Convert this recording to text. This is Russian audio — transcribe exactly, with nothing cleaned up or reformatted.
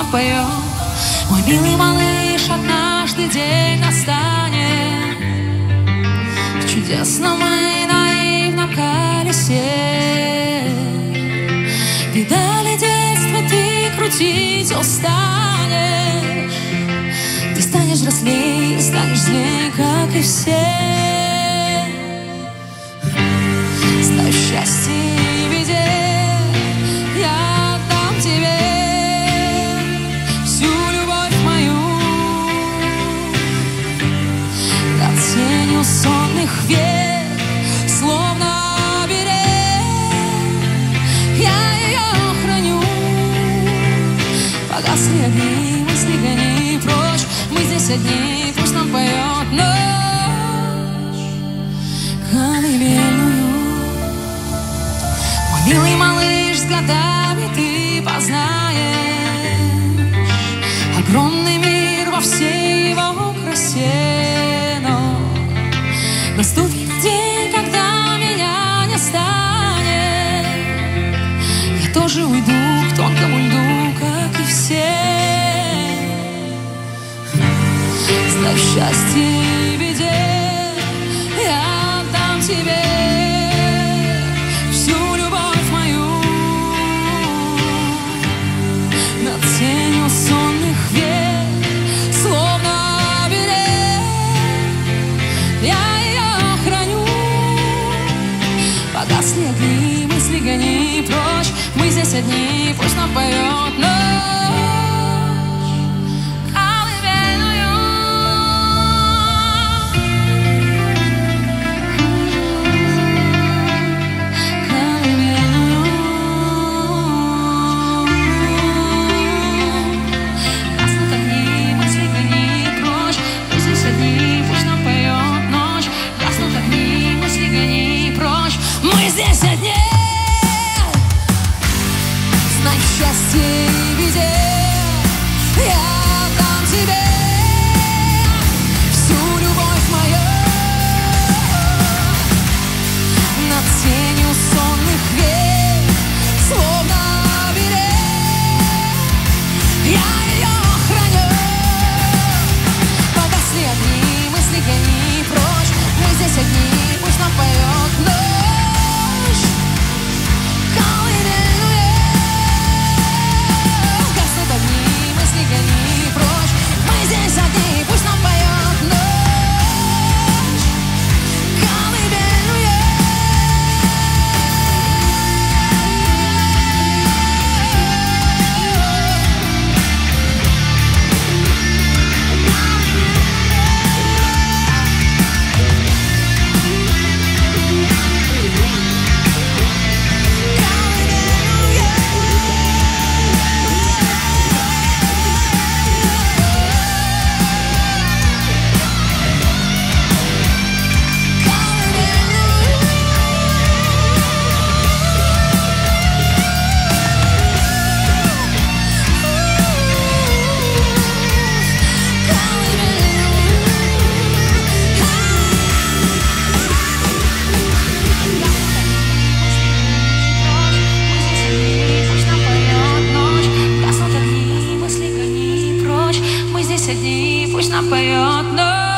напоет. Мой милый малыш, однажды день настанет в чудесном и наивном колесе. Видали детство, ты крутить устанешь, ты станешь взрослее, станешь злее, как и все. Знаю, счастье и беде я отдам тебе всю любовь мою. Над тенью сонных век, словно берег, я ее храню. Погасли огни, мысли гони прочь, мы здесь одни, пусть нам поет ночь колыбельную. Мой милый малыш, с годами ты познаешь огромный мир во всей его красе. Но наступит день, когда меня не станет, я тоже уйду к тонкому льду, как и все. Знаю, счастье и беде я отдам тебе всю любовь мою. Над тенью сонных век, словно берег, я ее храню. Погасли огни, мысли гони прочь, мы здесь одни, пусть нам поет ночь. Здесь одни. Знай, счастье и беде я отдам тебе всю любовь мою. Над тенью сонных век, словно берег, я ее храню. Погасли огни, мысли гони прочь, мы здесь одни, пусть нам поет ночь. Одни, пусть нам поет ночь.